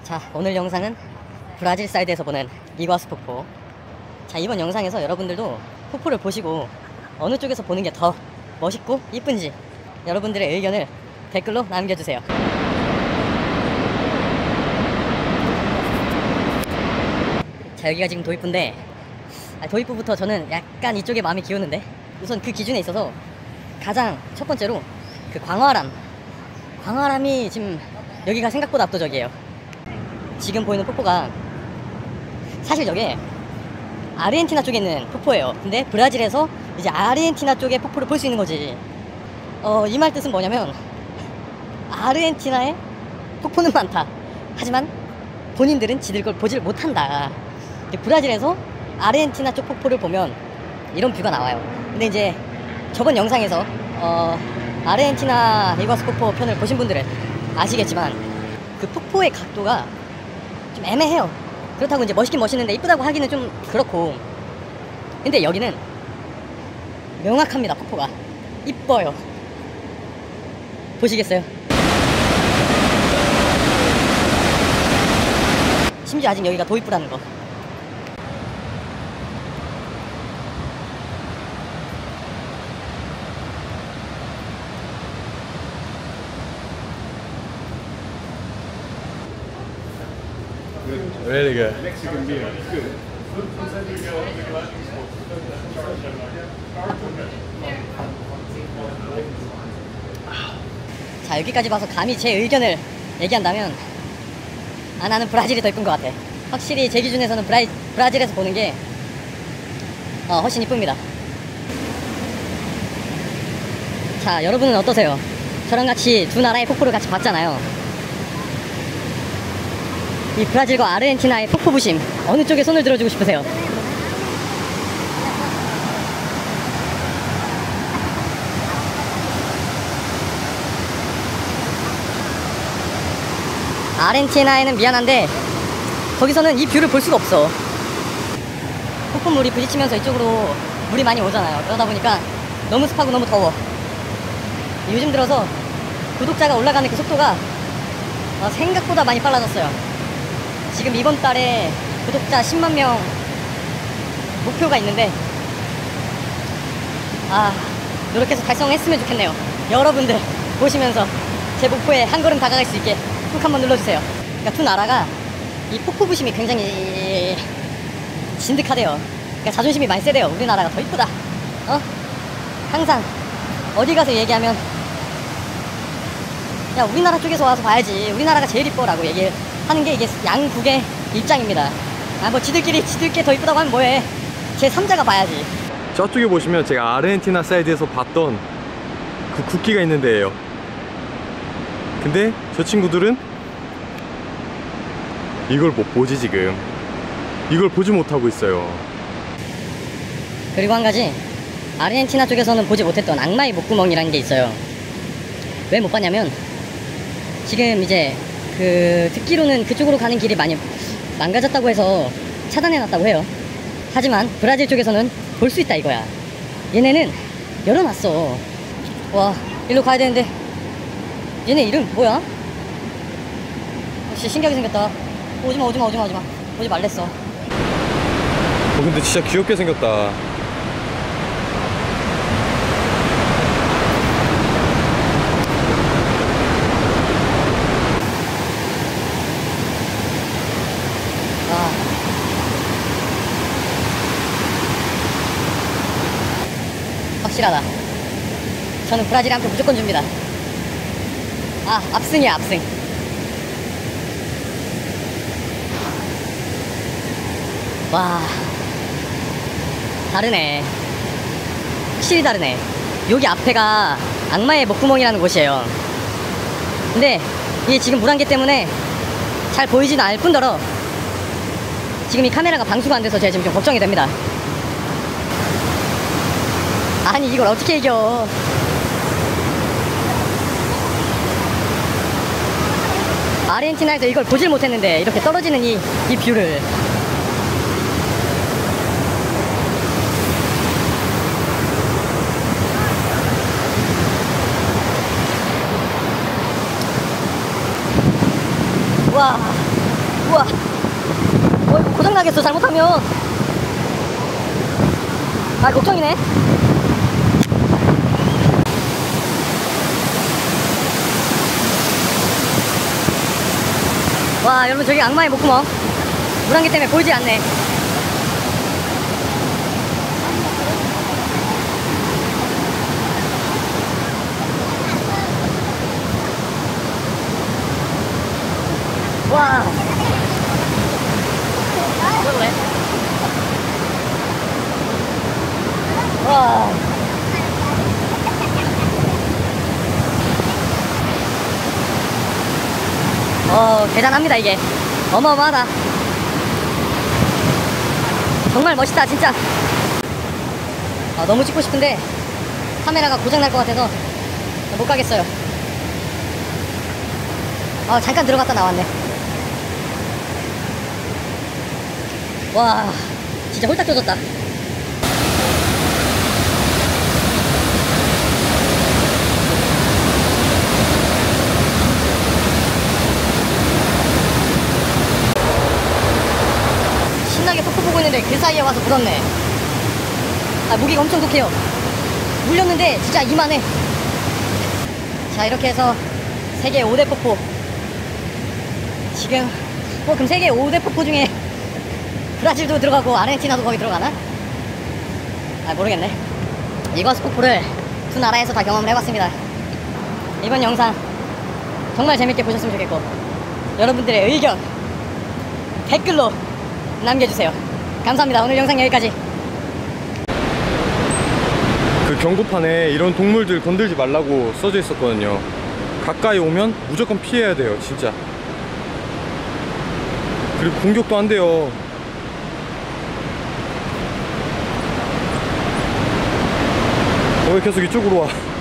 자, 오늘 영상은 브라질 사이드에서 보는 이과수 폭포. 자, 이번 영상에서 여러분들도 폭포를 보시고 어느 쪽에서 보는 게 더 멋있고 이쁜지 여러분들의 의견을 댓글로 남겨주세요. 자, 여기가 지금 도입부인데 도입부부터 저는 약간 이쪽에 마음이 기우는데, 우선 그 기준에 있어서 가장 첫 번째로 그 광활함이 지금 여기가 생각보다 압도적이에요. 지금 보이는 폭포가 사실 저게 아르헨티나 쪽에 있는 폭포예요. 근데 브라질에서 이제 아르헨티나 쪽에 폭포를 볼 수 있는 거지. 이 말 뜻은 뭐냐면 아르헨티나에 폭포는 많다, 하지만 본인들은 지들 걸 보질 못한다. 브라질에서 아르헨티나 쪽 폭포를 보면 이런 뷰가 나와요. 근데 이제 저번 영상에서 아르헨티나 이과수 폭포 편을 보신 분들은 아시겠지만 그 폭포의 각도가 좀 애매해요. 그렇다고 이제 멋있긴 멋있는데 이쁘다고 하기는 좀 그렇고, 근데 여기는 명확합니다. 폭포가 이뻐요. 보시겠어요? 심지어 아직 여기가 더 이쁘다는 거. Really good. Mexican beer. Good. 자, 여기까지 봐서 감히 제 의견을 얘기한다면 나는 브라질이 더 이쁜 것 같아. 확실히 제 기준에서는 브라질에서 보는 게 훨씬 이쁩니다. 자, 여러분은 어떠세요? 저랑 같이 두 나라의 폭포를 같이 봤잖아요. 이 브라질과 아르헨티나의 폭포 부심, 어느 쪽에 손을 들어주고 싶으세요? 아르헨티나에는 미안한데 거기서는 이 뷰를 볼 수가 없어. 폭포물이 부딪히면서 이쪽으로 물이 많이 오잖아요. 그러다 보니까 너무 습하고 너무 더워. 요즘 들어서 구독자가 올라가는 그 속도가 생각보다 많이 빨라졌어요. 지금 이번 달에 구독자 10만 명 목표가 있는데 노력해서 달성했으면 좋겠네요. 여러분들 보시면서 제 목표에 한 걸음 다가갈 수 있게 꾹 한번 눌러주세요. 그러니까 두 나라가 이 폭포 부심이 굉장히 진득하대요. 그러니까 자존심이 많이 세대요. 우리나라가 더 이쁘다. 항상 어디 가서 얘기하면 야, 우리나라 쪽에서 와서 봐야지, 우리나라가 제일 이뻐 라고 얘기를 하는 게 이게 양국의 입장입니다. 뭐 지들끼리 더 이쁘다고 하면 뭐해. 제 3자가 봐야지. 저쪽에 보시면 제가 아르헨티나 사이드에서 봤던 그 국기가 있는 데예요. 근데 저 친구들은 이걸 못 보지. 지금 이걸 보지 못하고 있어요. 그리고 한 가지, 아르헨티나 쪽에서는 보지 못했던 악마의 목구멍이라는 게 있어요. 왜 못 봤냐면 지금 이제 듣기로는 그쪽으로 가는 길이 많이 망가졌다고 해서 차단해놨다고 해요. 하지만 브라질 쪽에서는 볼 수 있다 이거야. 얘네는 열어놨어. 와, 일로 가야 되는데 얘네 이름 뭐야? 진짜 신기하게 생겼다. 오지마 오지 말랬어. 근데 진짜 귀엽게 생겼다. 확실하다. 저는 브라질한테 무조건 줍니다. 압승이야, 압승. 와, 다르네. 확실히 다르네. 여기 앞에가 악마의 목구멍이라는 곳이에요. 근데 이게 지금 물안개 때문에 잘 보이지는 않을 뿐더러 지금 이 카메라가 방수가 안 돼서 제가 지금 좀 걱정이 됩니다. 아니, 이걸 어떻게 이겨. 아르헨티나에서 이걸 보질 못했는데 이렇게 떨어지는 이 뷰를. 와, 우와. 이거 고장나겠어, 잘못하면. 아, 걱정이네. 와, 여러분, 저기 악마의 목구멍. 물안개 때문에 보이지 않네. 와. 그래. 와. 대단합니다, 이게. 어마어마하다. 정말 멋있다, 진짜. 너무 찍고 싶은데 카메라가 고장날 것 같아서 못 가겠어요. 잠깐 들어갔다 나왔네. 와, 진짜 홀딱 젖었다. 신나게 폭포 보고 있는데 그 사이에 와서 물었네. 무기가 엄청 독해요. 물렸는데 진짜 이만해. 자, 이렇게 해서 세계 5대 폭포. 지금 그럼 세계 5대 폭포 중에 브라질도 들어가고 아르헨티나도 거기 들어가나? 모르겠네. 이거스 폭포를 두 나라에서 다 경험을 해봤습니다. 이번 영상 정말 재밌게 보셨으면 좋겠고, 여러분들의 의견 댓글로 남겨주세요. 감사합니다. 오늘 영상 여기까지. 그 경고판에 이런 동물들 건들지 말라고 써져 있었거든요. 가까이 오면 무조건 피해야 돼요, 진짜. 그리고 공격도 안 돼요. 왜 계속 이쪽으로 와?